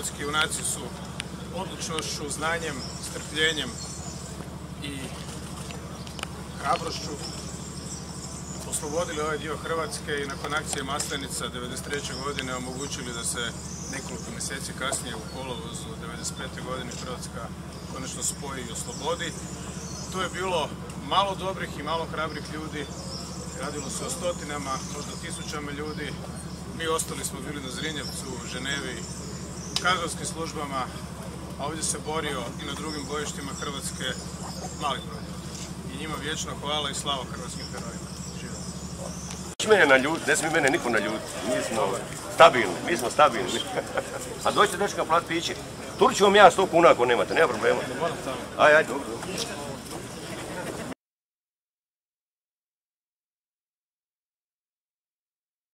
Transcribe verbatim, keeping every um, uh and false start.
hrvatski junaci su odlučnošću, znanjem, strpljenjem i hrabrošću oslobodili ovaj dio Hrvatske i nakon akcije Maslenica devedeset treće godine omogućili da se nekoliko mjeseci kasnije u kolovozu devedeset pete godine Hrvatska konačno spoji i oslobodi. To je bilo malo dobrih i malo hrabrih ljudi, radilo se o stotinama, možda tisućama ljudi. Mi ostali smo bili na Zrinjevcu, u Ženevi, u kadrovskim službama, a ovdje se borio i na drugim bojištima Hrvatske mali broj ljudi. I njima vječno hvala i slava hrvatskim herojima. Živjeli. Mene na ljud, ne smije mene niko na ljud. Mi smo stabilni, mi smo stabilni. A dođite dečka plat piće. Turit ću vam ja sto kuna ako nemate, nema problema. Aj, aj, dobro.